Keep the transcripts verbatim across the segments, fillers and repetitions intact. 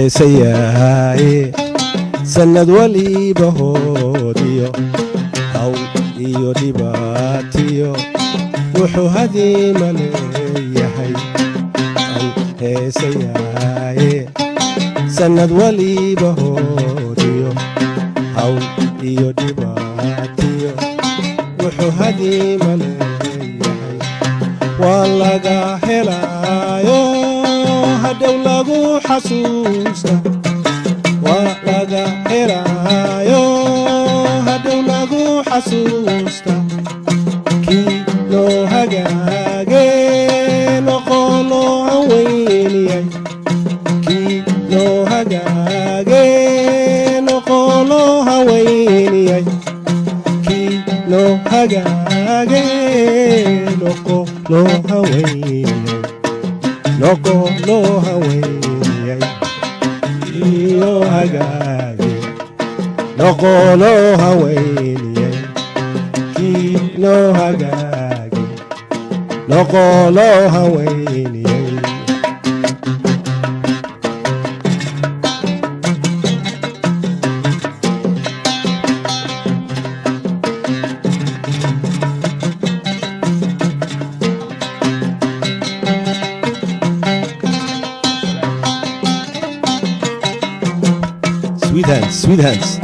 heesayahay sanad waliba hoodiyo hawl iyo dhibaatiyo wuxuu hadiima leeyahay an heesayahay sanad waliba hoodiyo hawl iyo dhibaatiyo wuxuu hadiima leeyahay waa laga helaayo hadhow lagu xasuusta waa laga helaayo hadhow lagu xasuusta kii loo hagaage noqoloo haweyniyay kii loo hagaage noqoloo haweyniyay kii loo hagaage noqoloo haweyniyay noqoloo haweyniyay iyo hagaage noqoloo haweyniyay kii loo hagaage noqoloo haweyniyay Sweet hands, sweet hands.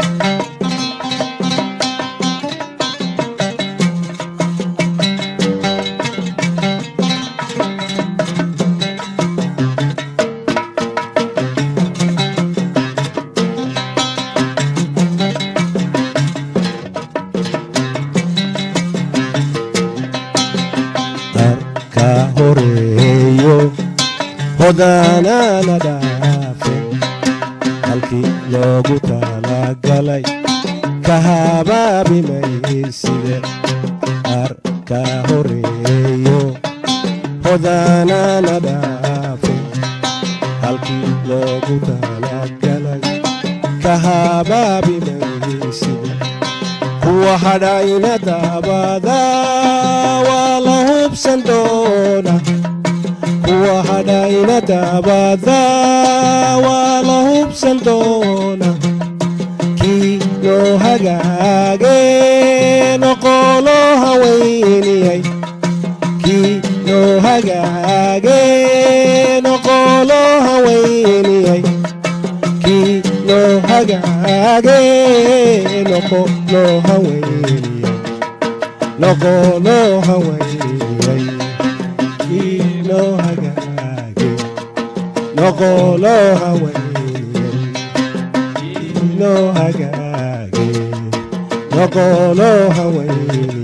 Arka horeeyo hodaanana dhaafe halkii loogu talagalay ka habaabi mayside arka horeeyo hodaanana dhaafe halkii loogu talagalay ka habaabi mayside kuwa hadhayna daabada waa la hubsan doona kuwa hadhayna daabada waa la hubsan doona kii loo hagaage noqoloo haweyniyay kii loo hagaage noqoloo haweyniyay kii loo hagaage noqoloo haweyniyay noqoloo haweyniyay kii loo hagaage noqoloo haweyniyay kii loo hagaage noqoloo haweyniyay